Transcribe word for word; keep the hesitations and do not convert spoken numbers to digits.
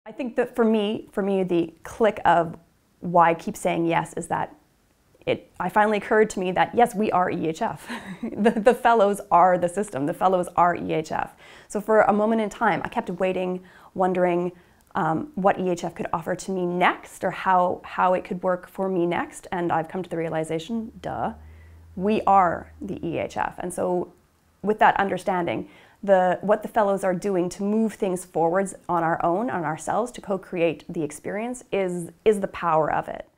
I think that for me, for me, the click of why I keep saying yes is that it, I finally occurred to me that yes, we are E H F. the, the fellows are the system. The fellows are E H F. So for a moment in time, I kept waiting, wondering um, what E H F could offer to me next, or how, how it could work for me next. And I've come to the realization, duh, we are the E H F. And so with that understanding, the, what the fellows are doing to move things forwards on our own, on ourselves, to co-create the experience is, is the power of it.